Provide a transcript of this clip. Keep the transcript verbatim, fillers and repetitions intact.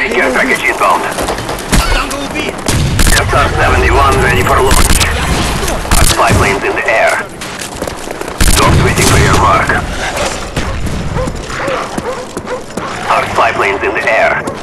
Care package inbound. S R seventy-one ready for launch. Our spy planes in the air. Dogs waiting for your mark. Our spy planes in the air.